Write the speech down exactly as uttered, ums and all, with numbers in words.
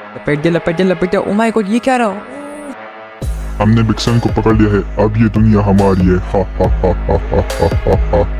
लपेट दे लपेट दे लपेट दे। ओ माय गॉड, ये क्या रहा? हमने बिक्सन को पकड़ लिया है, अब ये दुनिया हमारी है। हा हा हा हा हा हा हा।